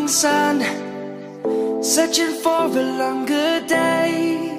morning sun, searching for a longer day.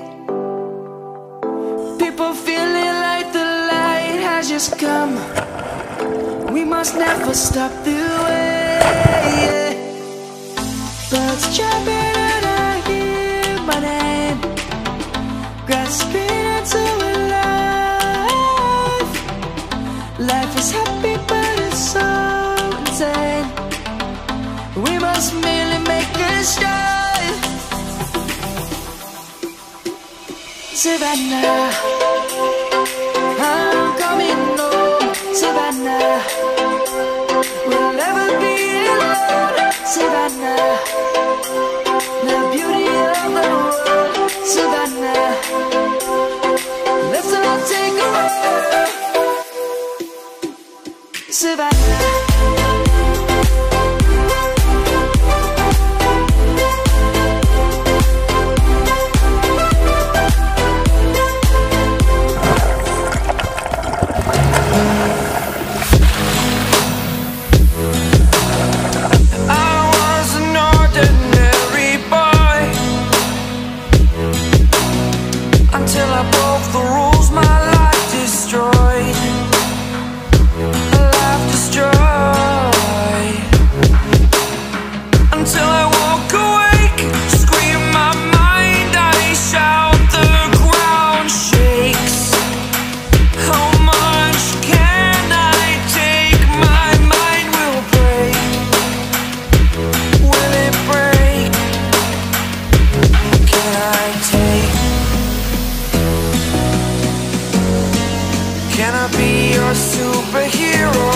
People feeling like the light has just come. We must never stop the way. Birds chirping and I hear my name, grasping into a life. Life is happy but it's so insane. We must merely make a start. Savannah, I'm coming home. Savannah, we'll never be alone. Savannah, the beauty of the world. Savannah, let's all take a walk. Savannah. Can I be your superhero?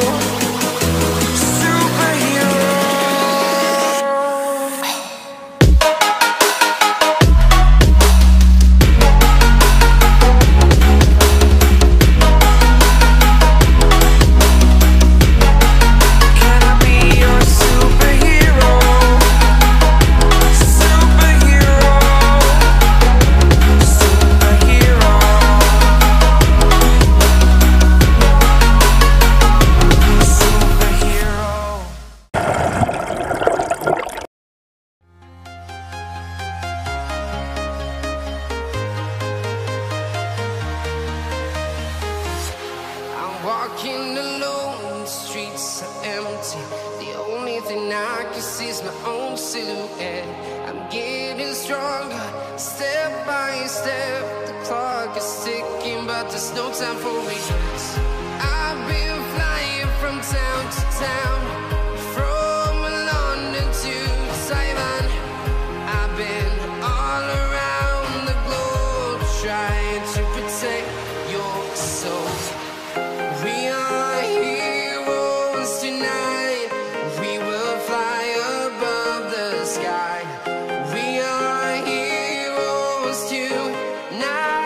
Walking alone, the streets are empty. The only thing I can see is my own silhouette. I'm getting stronger, step by step. The clock is ticking, but there's no time for regrets. I've been flying from town to town, from London to Taiwan. I've been all around the globe, trying to protect your soul. We are heroes tonight. We will fly above the sky. We are heroes tonight.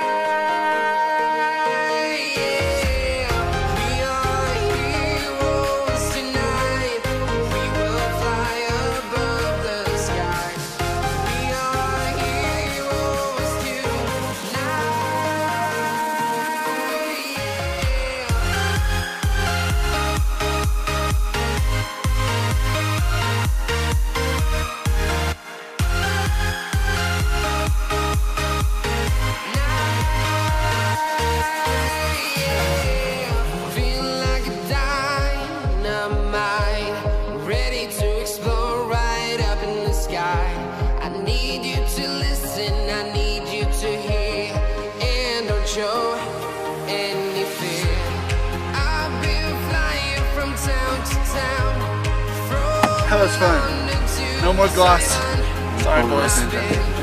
Yeah. We are heroes tonight. We will fly above the sky. We are heroes tonight. Show any fear. I've been flying from town to town. That was fun. No more gloss. Sorry, boys.